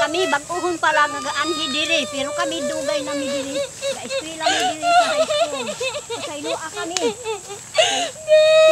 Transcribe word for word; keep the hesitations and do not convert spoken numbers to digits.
kami bag-uhon pa lang nagaanhi diri pero kami dugay na mi diri. Sa eskwela mi diri sa high school. Sa Ilua kami.